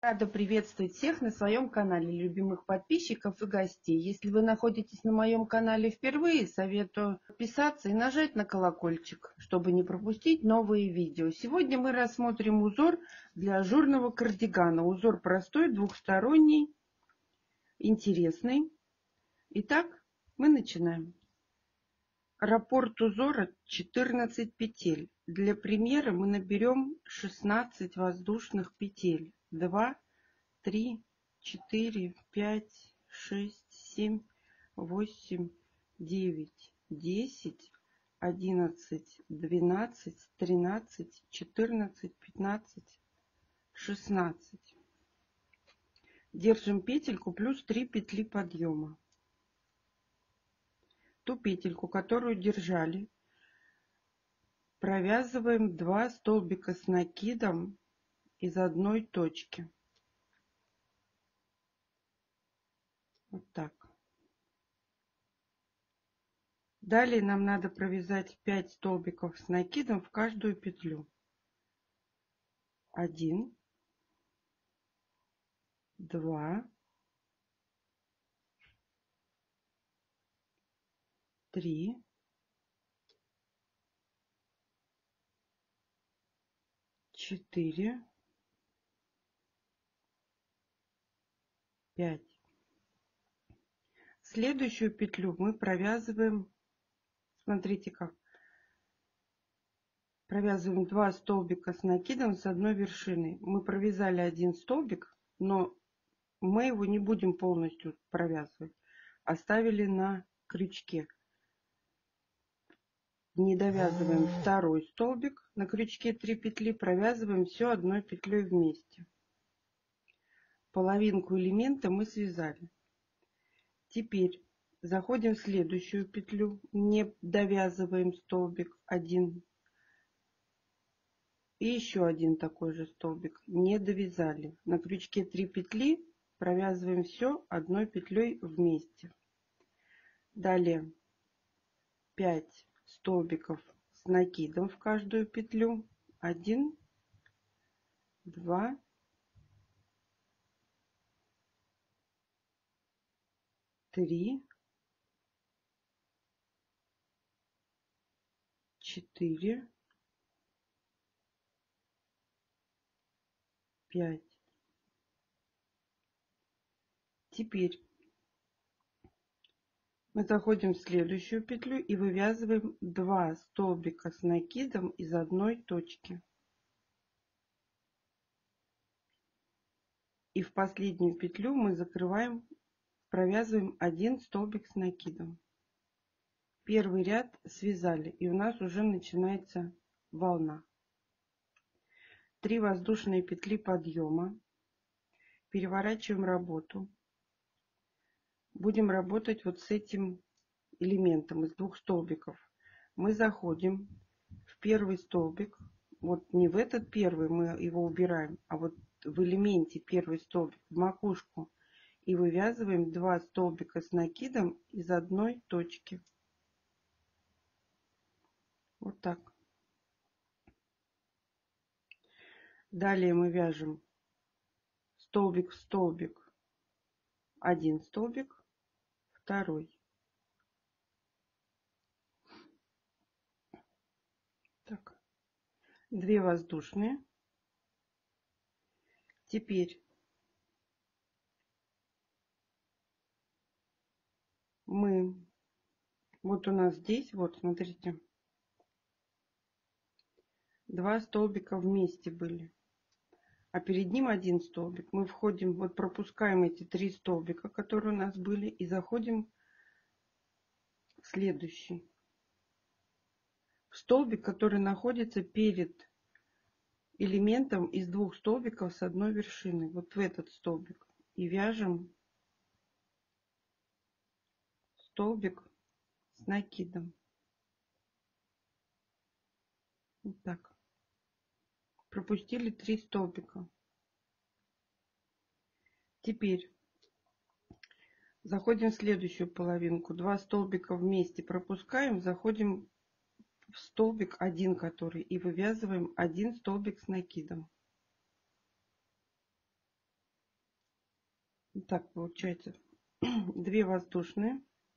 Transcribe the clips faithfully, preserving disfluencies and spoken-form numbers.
Рада приветствовать всех на своем канале, любимых подписчиков и гостей. Если вы находитесь на моем канале впервые, советую подписаться и нажать на колокольчик, чтобы не пропустить новые видео. Сегодня мы рассмотрим узор для ажурного кардигана. Узор простой, двухсторонний, интересный. Итак, мы начинаем. Раппорт узора четырнадцать петель. Для примера мы наберем шестнадцать воздушных петель. два, три, четыре, пять, шесть, семь, восемь, девять, десять, одиннадцать, двенадцать, тринадцать, четырнадцать, пятнадцать, шестнадцать. Держим петельку плюс три петли подъема. Ту петельку, которую держали, провязываем два столбика с накидом из одной точки. Вот так. Далее нам надо провязать пять столбиков с накидом в каждую петлю. Один, два, три, четыре, пять. Следующую петлю мы провязываем, смотрите как, провязываем два столбика с накидом с одной вершиной. Мы провязали один столбик, но мы его не будем полностью провязывать. Оставили на крючке. Не довязываем второй столбик, на крючке три петли, провязываем все одной петлей вместе. Половинку элемента мы связали. Теперь заходим в следующую петлю, не довязываем столбик один и еще один такой же столбик, не довязали. На крючке три петли, провязываем все одной петлей вместе. Далее пять столбиков с накидом в каждую петлю. один, два, три, четыре, пять. Теперь мы заходим в следующую петлю и вывязываем два столбика с накидом из одной точки. И в последнюю петлю мы закрываем, провязываем один столбик с накидом. Первый ряд связали, и у нас уже начинается волна. Три воздушные петли подъема. Переворачиваем работу. Будем работать вот с этим элементом из двух столбиков. Мы заходим в первый столбик. Вот не в этот первый мы его убираем, а вот в элементе первый столбик, в макушку. И вывязываем два столбика с накидом из одной точки. Вот так. Далее мы вяжем столбик в столбик, один столбик, второй. Так. Две воздушные. Теперь мы, вот у нас здесь, вот смотрите, два столбика вместе были, а перед ним один столбик. Мы входим, вот пропускаем эти три столбика, которые у нас были, и заходим в следующий. В столбик, который находится перед элементом из двух столбиков с одной вершиной. Вот в этот столбик. И вяжем столбик с накидом. Вот так. Пропустили три столбика. Теперь заходим в следующую половинку. Два столбика вместе пропускаем, заходим в столбик один, который, и вывязываем один столбик с накидом. Так получается две воздушные.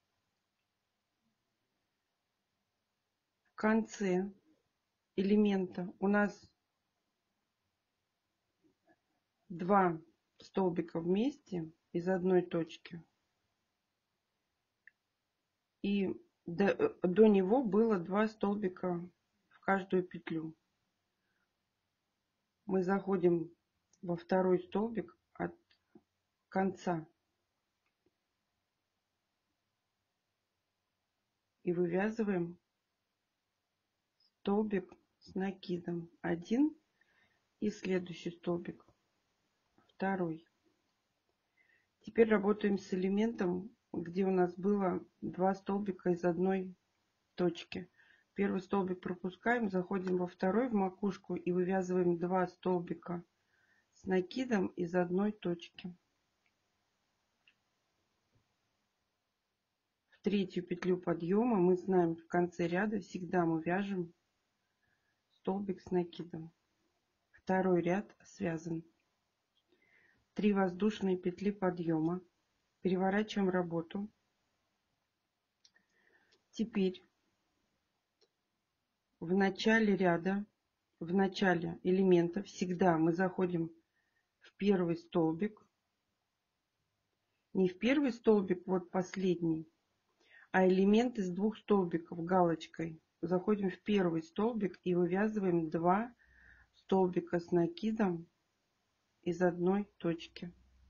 В конце элемента у нас два столбика вместе из одной точки. И до, до него было два столбика в каждую петлю. Мы заходим во второй столбик от конца и вывязываем столбик с накидом один и следующий столбик второй. Теперь работаем с элементом, где у нас было два столбика из одной точки. Первый столбик пропускаем, заходим во второй в макушку и вывязываем два столбика с накидом из одной точки. В третью петлю подъема мы знаем, в конце ряда всегда мы вяжем столбик с накидом. Второй ряд связан. три воздушные петли подъема. Переворачиваем работу. Теперь в начале ряда, в начале элемента всегда мы заходим в первый столбик. Не в первый столбик, вот последний, а элемент из двух столбиков галочкой. Заходим в первый столбик и вывязываем два столбика с накидом из одной точки.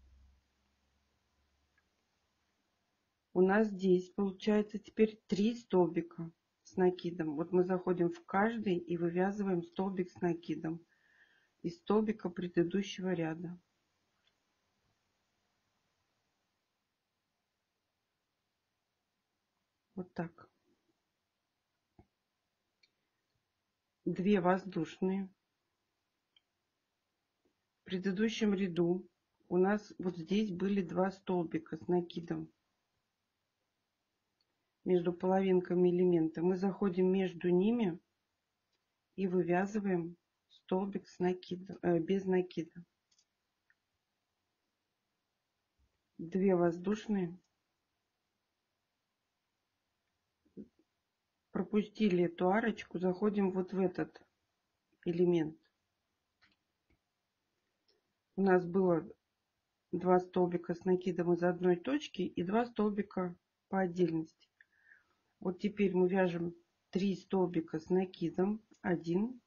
У нас здесь получается теперь три столбика с накидом. Вот мы заходим в каждый и вывязываем столбик с накидом из столбика предыдущего ряда. Вот так. Две воздушные. В предыдущем ряду у нас вот здесь были два столбика с накидом между половинками элемента. Мы заходим между ними и вывязываем столбик с накидом, э, без накида. Две воздушные. Пропустили эту арочку, заходим вот в этот элемент. У нас было два столбика с накидом из одной точки и два столбика по отдельности. Вот теперь мы вяжем три столбика с накидом. Один,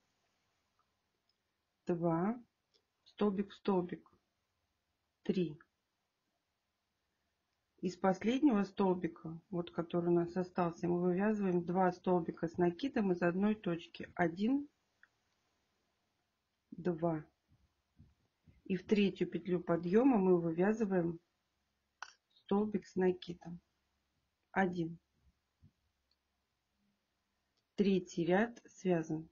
два, столбик в столбик, три. Из последнего столбика, вот который у нас остался, мы вывязываем два столбика с накидом из одной точки. Один, два. И в третью петлю подъема мы вывязываем столбик с накидом. Один. Третий ряд связан.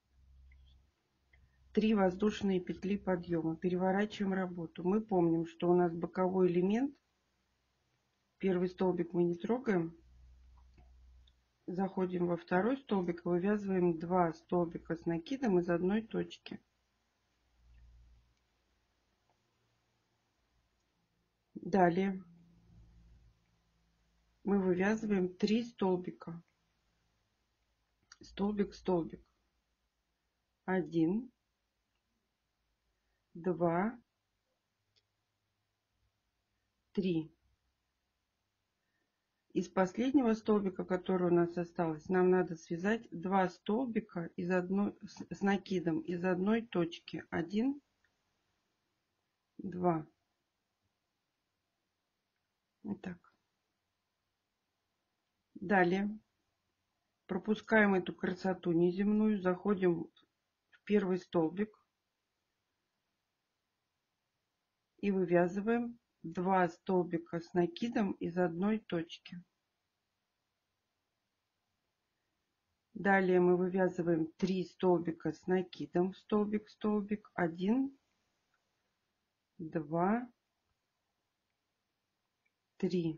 Три воздушные петли подъема. Переворачиваем работу. Мы помним, что у нас боковой элемент. Первый столбик мы не трогаем. Заходим во второй столбик и вывязываем два столбика с накидом из одной точки. Далее мы вывязываем три столбика. Столбик, столбик. Один, два, три. Из последнего столбика, который у нас осталось, нам надо связать два столбика из одной, с, с накидом из одной точки. Один, два. Вот так. Далее пропускаем эту красоту неземную, заходим в первый столбик и вывязываем два столбика с накидом из одной точки. Далее мы вывязываем три столбика с накидом, столбик, столбик, один, два, три.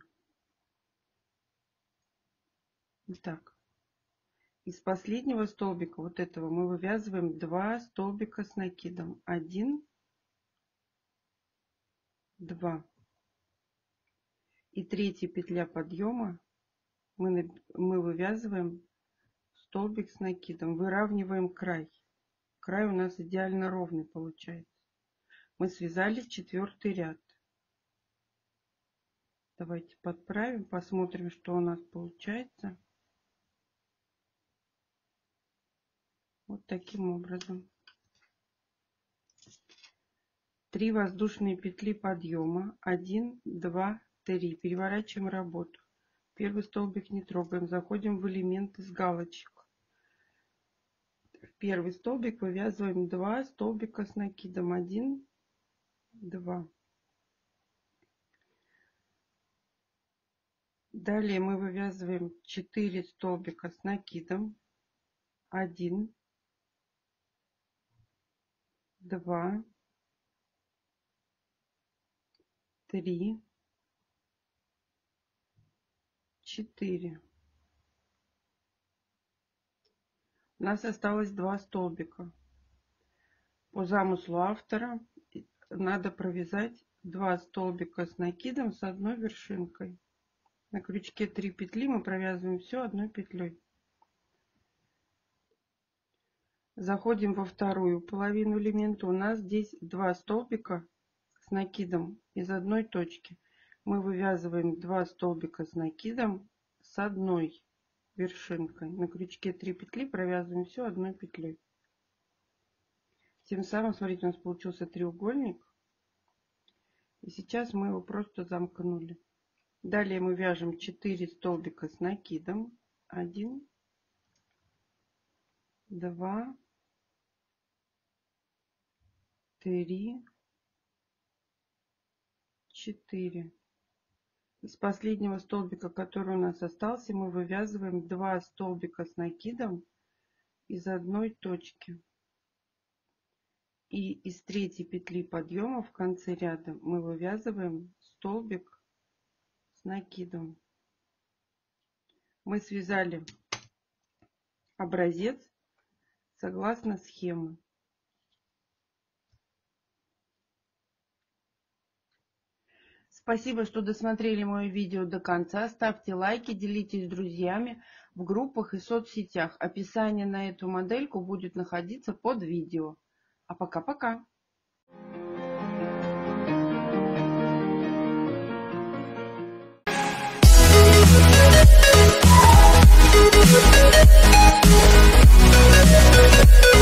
Вот так. Из последнего столбика, вот этого, мы вывязываем два столбика с накидом. Один, два. и третья петля подъема мы, мы вывязываем столбик с накидом, выравниваем край. Край у нас идеально ровный получается. Мы связали четвертый ряд. Давайте подправим, посмотрим, что у нас получается. Вот таким образом. Три воздушные петли подъема. один, два, три. Переворачиваем работу. Первый столбик не трогаем. Заходим в элемент из галочек. В первый столбик вывязываем два столбика с накидом. один, два. Далее мы вывязываем четыре столбика с накидом. один, два, три, четыре. У нас осталось два столбика. По замыслу автора надо провязать два столбика с накидом с одной вершинкой. На крючке три петли мы провязываем все одной петлей. Заходим во вторую половину элемента. У нас здесь два столбика с накидом из одной точки. Мы вывязываем два столбика с накидом с одной вершинкой. На крючке три петли провязываем все одной петлей. Тем самым, смотрите, у нас получился треугольник. И сейчас мы его просто замкнули. Далее мы вяжем четыре столбика с накидом. один, два, три, четыре. Из последнего столбика, который у нас остался, мы вывязываем два столбика с накидом из одной точки. И из третьей петли подъема в конце ряда мы вывязываем столбик с накидом. Мы связали образец согласно схеме. Спасибо, что досмотрели мое видео до конца. Ставьте лайки, делитесь с друзьями в группах и соцсетях. Описание на эту модельку будет находиться под видео. А пока-пока! We'll be right back.